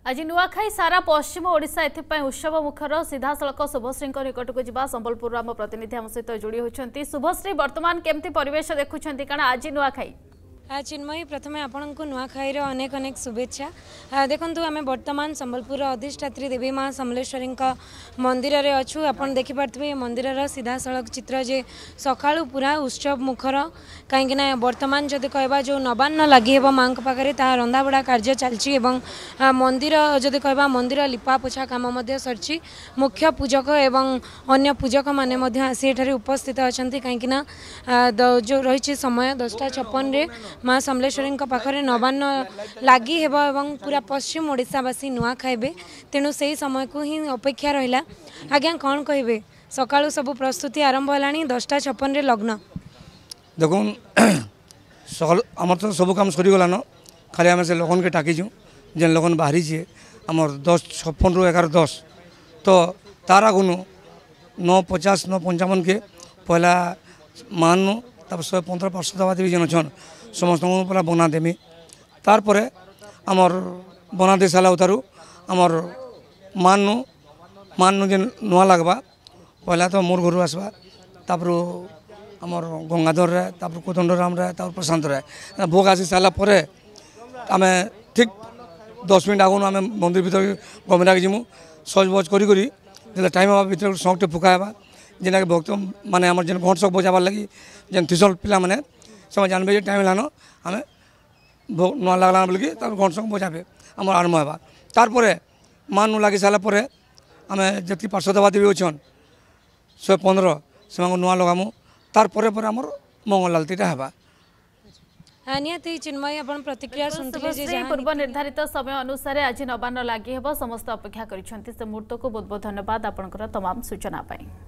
आज नुआखाई सारा पश्चिम ओडिशा एथिपाई उत्सव मुखर सीधासलख शुभश्री निकट को जा संबलपुर आम प्रतिनिधि आम सहित जोड़ी होती। शुभश्री वर्तमान केमती परिवेश देखुं कारण आज नुआखाई चिन्मयी प्रथमे आपण को नुआखाईर अनेक अनेक शुभेच्छा। देखु आम बर्तमान संबलपुर अधिष्ठात्री देवी माँ समलेश्वरी मंदिर रे अच्छु। आपण देखिपे मंदिर सीधा सड़क चित्र जे सका पूरा उत्सव मुखर कहीं बर्तमान जदि कहवा जो नवान्न लगी माँ पाखे रंधाबड़ा कार्य चलती मंदिर जदि कहवा मंदिर लिपा पोछा कम सरी मुख्य पूजक एवं अन्य पूजक मैंने आसी एठारे उपस्थित अच्छा कहीं जो रही समय 10:56 माँ समलेश्वरी पाखे नवान्न लगी एवं पूरा पश्चिम ओडिशावासी नुआ खाइबे तेणु से ही समय को ही अपेक्षा रहा। आज्ञा कौन कहे सकाळु सब प्रस्तुति आरंभ होलानी 10:56 लग्न देखो आमर तो सब काम सरीगलान खाली आम से लगन के टाकीचु जेन लगन बाहरी आमर 10:56 ରୁ 11:10 तो तार आगुन 9:50 9:55 के पहला मानु तब 115 पार्षद देवी जेन अच्छन समस्त पहला बना देमी तार आमर बना दे सारा उतारू आमर मानु जेन नुआ लगवा पहला तो मोर घर आसवा तापर आमर गंगाधर रे तापर कोदंडराम रे तापर प्रशांत रे भोग आसी सारा परे आमे ठीक 10 मिनट आगुन आमे मंदिर भीतर गमेरा जिमु सज बज करी करी जेला टाइम आवा भीतर सौंगटे फुकाबा जेना के भक्त माने आमर जेन घंट सब बजाबार लगी जेन थिसल पिला माने समय जानबे जे टाइम लानो आमे नुआ लागला बोल कि तापर घंट सब बजाबे आमर आरंभ हेबा तार परे मानु लागी साला परे आमे जति पार्षद देवी अछन 115 से नुआ लगामु तार परे परे आमर मंगल आलतीटा हेबा। निहाती चिन्मयी आपण प्रतिक्रिया सुनते पूर्व निर्धारित समय अनुसार आज नवान्न लगी समस्त अपेक्षा कर मुहूर्त को बहुत बहुत धन्यवाद आपंकर तमाम सूचना पाई।